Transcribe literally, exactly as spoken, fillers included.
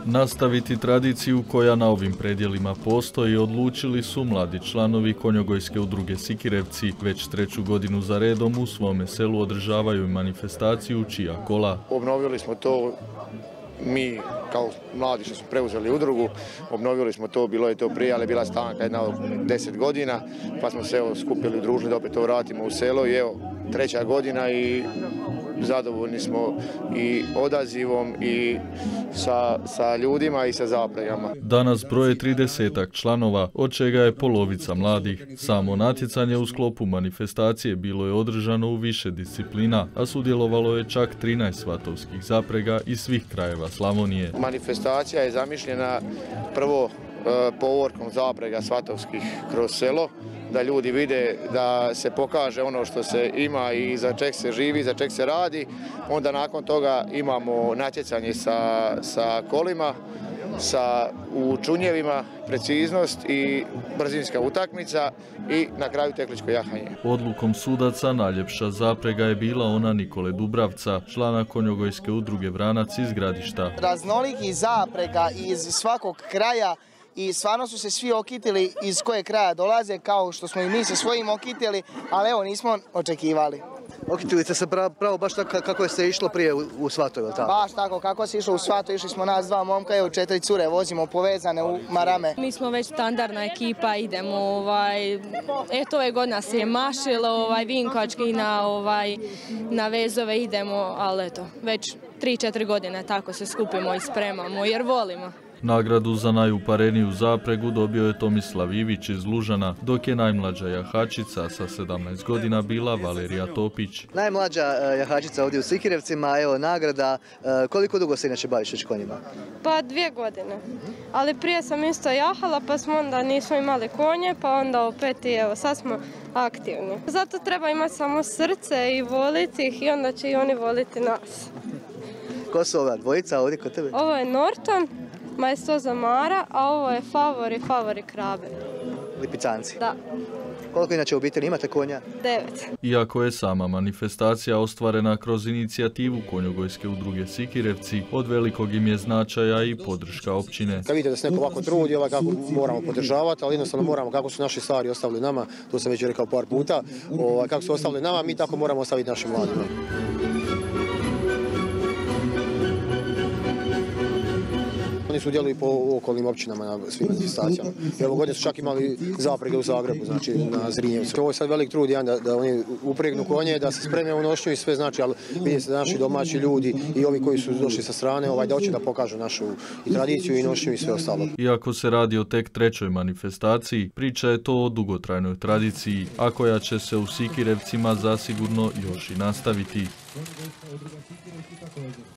Nastaviti tradiciju koja na ovim predjelima postoji odlučili su mladi članovi Konjogojske udruge Sikirevci. Već treću godinu za redom u svome selu održavaju manifestaciju Čija kola. Obnovili smo to mi kao mladi što smo preuzeli udrugu, obnovili smo to, bilo je to prije, ali je bila stanka jedna od deset godina, pa smo se evo skupili, udružili da opet to vratimo u selo i evo treća godina i zadovoljni smo i odazivom i sa, sa ljudima i sa zapregama. Danas broje tridesetak članova, od čega je polovica mladih. Samo natjecanje u sklopu manifestacije bilo je održano u više disciplina, a sudjelovalo je čak trinaest svatovskih zaprega iz svih krajeva Slavonije. Manifestacija je zamišljena prvo e, povorkom zaprega svatovskih kroz selo, da ljudi vide da se pokaže ono što se ima i za čeg se živi, za čeg se radi. Onda nakon toga imamo natjecanje sa, sa kolima, sa u čunjevima, preciznost i brzinska utakmica i na kraju tekličko jahanje. Odlukom sudaca najljepša zaprega je bila ona Nikole Dubravca, člana Konjogojske udruge Vranac iz Gradišta. Raznoliki zaprega iz svakog kraja i stvarno su se svi okitili iz kojeg kraja dolaze, kao što smo i mi se svojim okitili, ali evo nismo očekivali. Okitili ste se pravo, pravo baš tako kako se išlo prije u, u Svatoj, ili tako? Baš tako, kako se išlo u Svatoj, išli smo nas dva momka, evo četiri cure vozimo povezane u marame. Mi smo već standardna ekipa, idemo, ovaj, eto ove godine se je mašilo, ovaj, vinkovački na, ovaj, na vezove idemo, ali eto, već tri četiri godine tako se skupimo i spremamo jer volimo. Nagradu za najupareniju zapregu dobio je Tomislav Ivić iz Lužana, dok je najmlađa jahačica sa sedamnaest godina bila Valerija Topić. Najmlađa jahačica ovdje u Sikirevcima, evo nagrada. Koliko dugo se inače baviš već konjima? Pa dvije godine. Ali prije sam isto jahala, pa smo onda nismo imali konje, pa onda opet i evo sad smo aktivni. Zato treba imati samo srce i voliti ih i onda će i oni voliti nas. Ko su ova dvojica ovdje kod tebe? Ovo je Norton, Maestoza Mara, a ovo je Favori, Favori Krabe. Lipicanci? Da. Koliko inače u obitelji imate konja? Devet. Iako je sama manifestacija ostvarena kroz inicijativu Konjogojske udruge Sikirevci, od velikog im je značaja i podrška općine. Kad vidite da se neko ovako trudi, ovaj kako moramo podržavati, ali jednostavno moramo, kako su naši stari ostavili nama, to sam već rekao par puta, ovaj, kako su ostavili nama, mi tako moramo ostaviti našim mladima. Oni su djeluju po okolnim općinama na svim manifestacijama. Evo godine su čak imali zaprege u Zagrebu, znači na Zrinjevcu. Ovo je sad velik trud jedan da, da oni upregnu konje, da se spreme u nošnju i sve znači, ali vidite se da naši domaći ljudi i ovi koji su došli sa strane, ovaj, da hoće da pokažu našu i tradiciju i nošnju i sve ostalo. Iako se radi o tek trećoj manifestaciji, priča je to o dugotrajnoj tradiciji, a koja će se u Sikirevcima zasigurno još i nastaviti.